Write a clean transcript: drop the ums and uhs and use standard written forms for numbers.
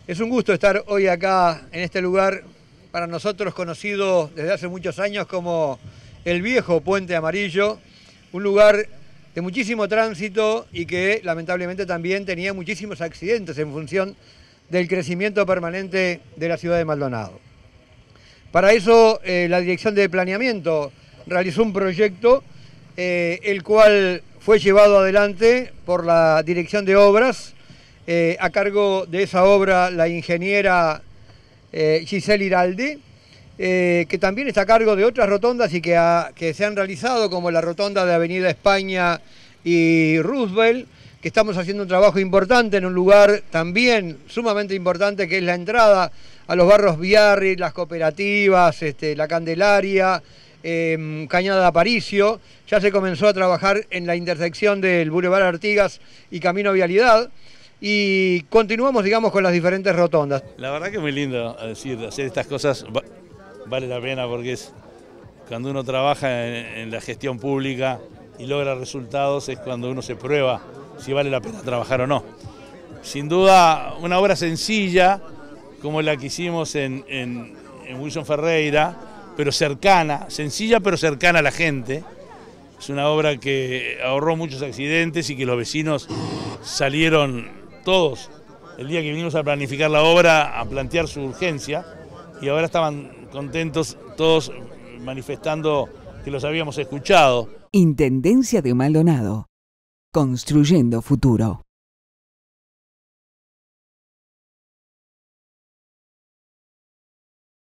Es un gusto estar hoy acá en este lugar, para nosotros conocido desde hace muchos años como el viejo Puente Amarillo, un lugar de muchísimo tránsito y que lamentablemente también tenía muchísimos accidentes en función del crecimiento permanente de la ciudad de Maldonado. Para eso la Dirección de Planeamiento realizó un proyecto el cual fue llevado adelante por la Dirección de Obras, a cargo de esa obra la ingeniera Giselle Iraldi, que también está a cargo de otras rotondas y que se han realizado, como la rotonda de Avenida España y Roosevelt, que estamos haciendo un trabajo importante en un lugar también sumamente importante, que es la entrada a los barrios Biarri, las cooperativas, la Candelaria, Cañada de Aparicio. Ya se comenzó a trabajar en la intersección del Boulevard Artigas y Camino Vialidad, y continuamos, digamos, con las diferentes rotondas. La verdad que es muy lindo hacer estas cosas, vale la pena, porque es cuando uno trabaja en la gestión pública y logra resultados, es cuando uno se prueba si vale la pena trabajar o no. Sin duda, una obra sencilla, como la que hicimos en Wilson Ferreira, pero cercana, sencilla pero cercana a la gente. Es una obra que ahorró muchos accidentes y que los vecinos salieron todos el día que vinimos a planificar la obra a plantear su urgencia, y ahora estaban contentos todos manifestando que los habíamos escuchado. Intendencia de Maldonado, construyendo futuro.